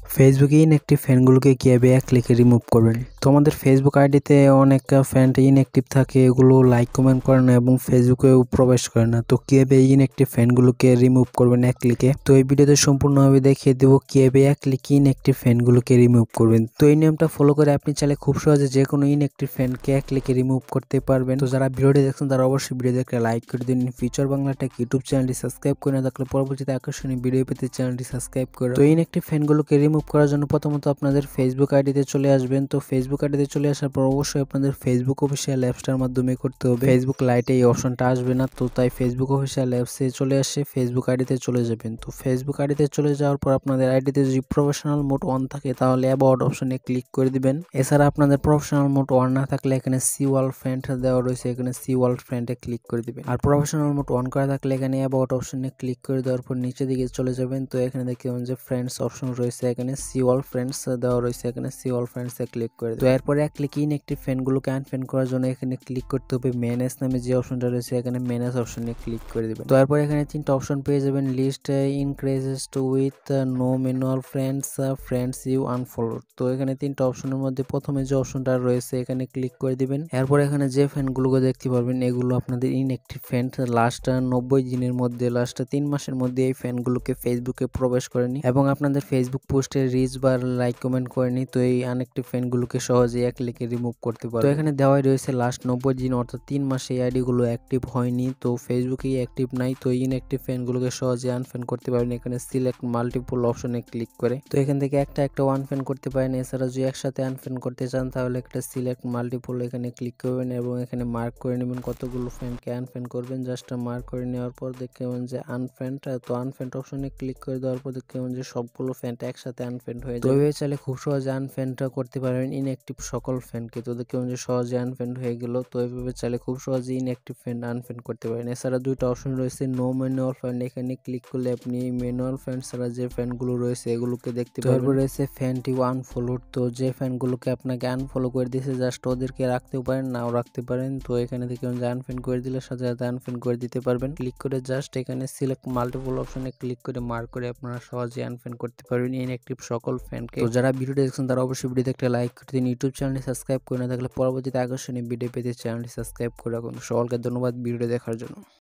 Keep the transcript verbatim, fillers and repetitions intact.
ফেসবুকে ইনঅ্যাক্টিভ ফ্রেন্ডগুলোকে কীভাবে এক ক্লিকে রিমুভ করবেন। তো আমাদের ফেসবুক আইডিতে অনেক ফ্রেন্ড ইনঅ্যাক্টিভ থাকে, এগুলো লাইক কমেন্ট করে না এবং ফেসবুকেও প্রবেশ করে না। তো কীভাবে ইনঅ্যাক্টিভ ফ্রেন্ডগুলোকে রিমুভ করবেন এক ক্লিকে, তো এই ভিডিওতে সম্পূর্ণভাবে দেখিয়ে দেবো কীভাবে এক ক্লিকে ইনঅ্যাক্টিভ ফ্রেন্ডগুলোকে রিমুভ করবেন। তো এই নিয়মটা ফলো করে আপনি চাইলে খুব সহজে যে কোনো ইনঅ্যাক্টিভ ফ্রেন্ডকে এক ক্লিকে রিমুভ করতে পারবেন। তো যারা ভিডিওটি দেখছেন তারা অবশ্যই ভিডিও দেখে লাইক করে দিন। ফিউচার বাংলা টেক ইউটিউব চ্যানেলটি সাবস্ক্রাইব করে না থাকলে পরবর্তীতে আকর্ষণীয় ভিডিও পেতে চ্যানেলটি সাবস্ক্রাইব করে। তো ইনঅ্যাক্টিভ ফ্রেন্ডগুলোকে রিমুভ করার জন্য প্রথমত আপনাদের ফেসবুক আইডিতে চলে আসবেন। তো ফেসবুক আইডিতে চলে আসার পর অবশ্যই আপনাদের ফেসবুক অফিসিয়াল অ্যাপসটার মাধ্যমে করতে হবে। ফেসবুক লাইটে এই অপশনটা আসবে না, তো তাই ফেসবুক অফিসিয়াল অ্যাপসে চলে আসে ফেসবুক আইডিতে চলে যাবেন। তো ফেসবুক আইডিতে চলে যাওয়ার পর আপনাদের আইডিতে যদি প্রফেশনাল মোড অন থাকে তাহলে অ্যাবাউট অপশনে ক্লিক করে দিবেন। এছাড়া আপনাদের প্রফেশনাল মোড অন না থাকলে এখানে সি ওয়াল ফ্রেন্ড দেওয়া রয়েছে, এখানে সি ওয়াল ফ্রেন্ডে ক্লিক করে দিবেন। আর প্রফেশনাল মোড অন করা থাকলে এখানে অ্যাবাউট অপশনে ক্লিক করে দেওয়ার পর নিচে দিকে চলে যাবেন। তো এখানে দেখতে পাবেন যে ফ্রেন্ডস অপশন রয়েছে, এখানে সি ওয়াল ফ্রেন্ডস দেওয়া রয়েছে, এখানে সি ওয়াল ফ্রেন্ডস এ ক্লিক করে দেবেন। তো এরপরে এক ক্লিক ইনঅ্যাক্টিভ ফ্রেন্ডগুলোকে আনফ্রেন্ড করার জন্য এখানে ক্লিক করতে হবে ম্যানেজ নামে যে অপশনটা রয়েছে, এখানে ম্যানেজ অপশনে ক্লিক করে দিবেন। তো এরপর এখানে তিনটা অপশন পেয়ে যাবেন, list increases to with no manual friends, friends you unfollow. তো এখানে তিনটা অপশনের মধ্যে প্রথমে যে অপশনটা রয়েছে এখানে ক্লিক করে দিবেন। এরপর এখানে যে ফ্রেন্ডগুলোকে দেখতে পারবেন এগুলো আপনাদের ইনঅ্যাক্টিভ ফ্রেন্ড, লাস্ট নব্বই দিনের মধ্যে, লাস্ট তিন মাসের মধ্যে এই ফ্রেন্ডগুলোকে ফেসবুকে প্রবেশ করেনি এবং আপনাদের ফেসবুক পোস্টে রিচ বা লাইক কমেন্ট করেনি। তো এই আনঅ্যাক্টিভ ফ্রেন্ডগুলোকে সহজে এক ক্লিকে রিমুভ করতে পারবেন। তো এখানে দেওয়াই রয়েছে লাস্ট নব্বই দিন অর্থাৎ তিন মাসে এই আইডিগুলো অ্যাক্টিভ হয়নি, তো ফেসবুকেই অ্যাক্টিভ নাই। তো ইনঅ্যাক্টিভ ফ্রেন্ডগুলোকে সহজে আনফ্রেন্ড করতে পারবেন এখানে সিলেক্ট মাল্টিপল অপশনে ক্লিক করে। তো এখান থেকে একটা একটা আনফ্রেন্ড করতে পারেন। এছাড়া যদি একসাথে আনফ্রেন্ড করতে চান তাহলে একটা সিলেক্ট মাল্টিপল এখানে ক্লিক করবেন এবং এখানে মার্ক করে নেবেন কতগুলো ফ্রেন্ডকে আনফ্রেন্ড করবেন। জাস্ট মার্ক করে নেওয়ার পর দেখতে পাবেন যে আনফ্রেন্ড, তো আনফ্রেন্ড অপশনে ক্লিক করে দেওয়ার পর দেখতে পাবেন যে সবগুলো ফ্রেন্ড একসাথে আনফ্রেন্ড হয়ে যাবে। তো চাইলে খুব সহজে আনফ্রেন্ড করতে পারবেন ইনঅ্যাক্টিভ সকল ফ্রেন্ডকে। তো দেখতে পাবেন যে সহজে আনফ্রেন্ড হয়ে গেল। তো এইভাবে চাইলে খুব সহজে ইনঅ্যাক্টিভ ফ্রেন্ড আনফ্রেন্ড করতে পারেন। এছাড়া দুইটা অপশন রয়েছে, নো ম্যানুয়াল ফ্রেন্ড, এখানে ক্লিক করলে আপনি ম্যানুয়াল ফ্রেন্ড ছাড়া যে ফ্রেন্ডগুলো রয়েছে এগুলোকে দেখতে পারবেন। তারপর রয়েছে ফ্রেন্ড ইউ আনফলোড, তো যে ফ্রেন্ডগুলোকে আপনাকে আনফলো করে দিয়েছে জাস্ট ওদেরকে রাখতেও পারেন নাও রাখতে পারেন। তো এখানে দেখবেন যে আনফ্রেন্ড করে দিলে সাথে সাথে আনফ্রেন্ড করে দিতে পারবেন। ক্লিক করে জাস্ট এখানে সিলেক্ট মাল্টিপল অপশনে ক্লিক করে মার্ক করে আপনারা সহজে আনফ্রেন্ড করতে পারবেন ইনঅ্যাক্টিভ সকল ফ্রেন্ডকে। তো যারা ভিডিওটি দেখছেন তারা অবশ্যই ভিডিওতে একটা লাইক করে দিন। ইউটিউব চ্যানেলটি সাবস্ক্রাইব করে না থাকলে পরবর্তীতে আকর্ষণীয় ভিডিও পেতে চ্যানেলটি সাবস্ক্রাইব করে রাখুন। সকলকে ধন্যবাদ ভিডিও দেখার জন্য।